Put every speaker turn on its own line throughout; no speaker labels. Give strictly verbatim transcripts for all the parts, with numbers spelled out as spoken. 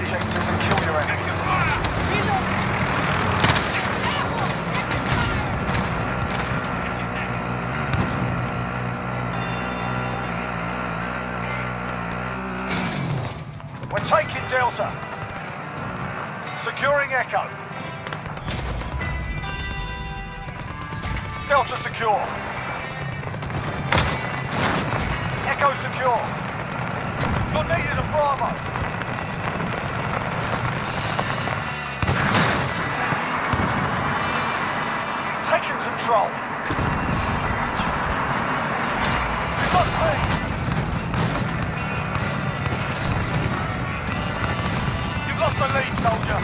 objectives and kill your enemies. We're taking Delta. Securing Echo. Delta secure. Echo secure. You're needed at Bravo. Taking control. You've got me. You've lost the lead, soldier.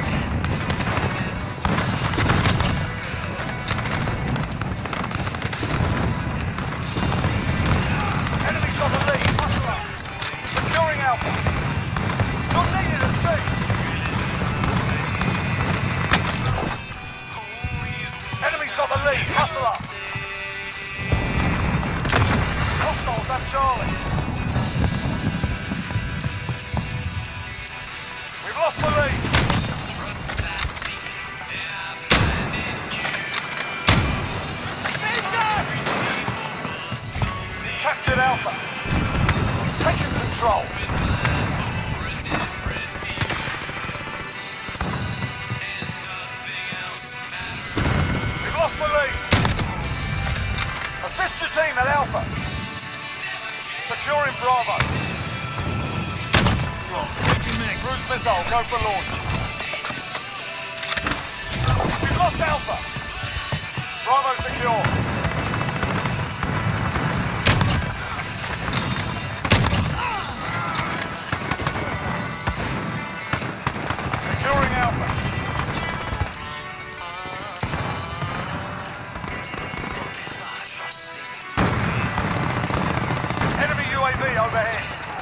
Enemy's got the lead. Muscle up. Securing Alpha. You're needed at sea. Enemy's got the lead. Hustle up. Hostiles at Charlie. We've lost the lead. Captured Alpha. Taking control. We've lost the lead. Assist your team at Alpha. Securing Bravo. Cruise missile, go for launch. We've lost Alpha. Bravo secure. Securing Alpha. Enemy U A V overhead.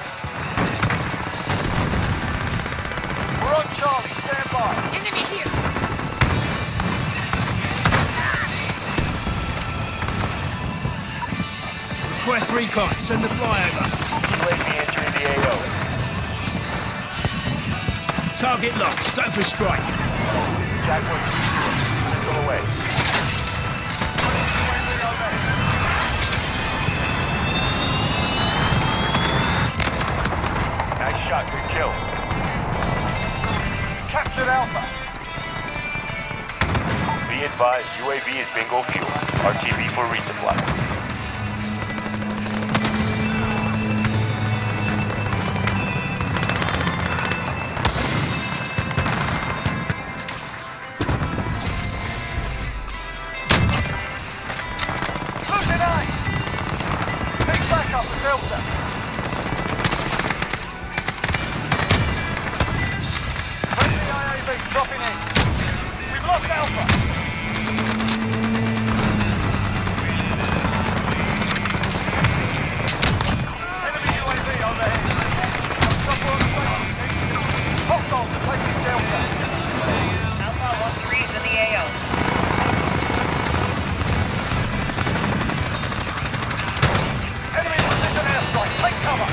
We're on Charlie, stand by.
Enemy here!
Request recon, send the flyover.
U A V entering the A O.
Target locked, go for strike.
Jaguar two zero, missile away. Nice shot, good kill. Captured Alpha. Be advised, U A V is bingo fuel. R T B for resupply. Losing A! Big backup at Delta. Friendly I A V dropping in. We've lost Alpha. Enemy U A V overhead. Chopper on the way. Hostiles are taking Delta.
Alpha one three is in the A O.
Enemy precision airstrike. Take cover.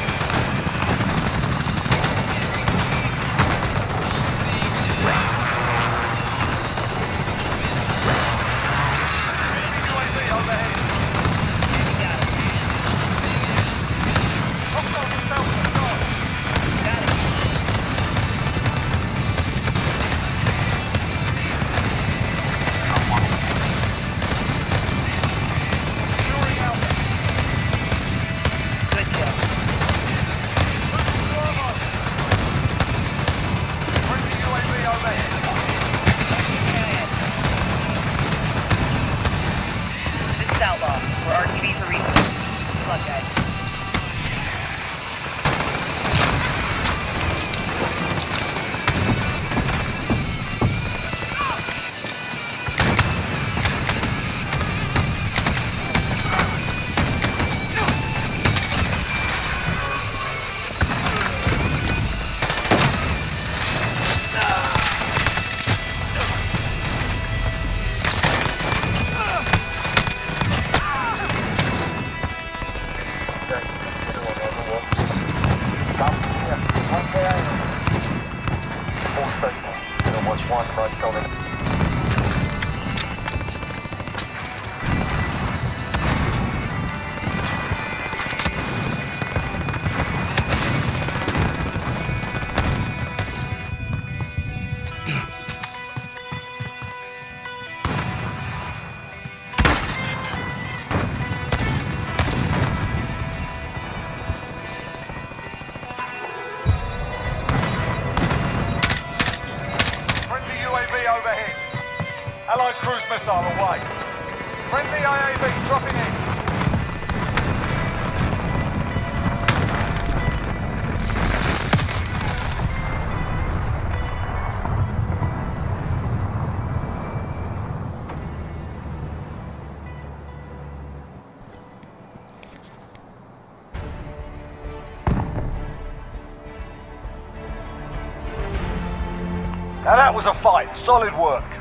one front coming. Overhead. Allied cruise missile away. Friendly A A V dropping in. Now that was a fight. Solid work.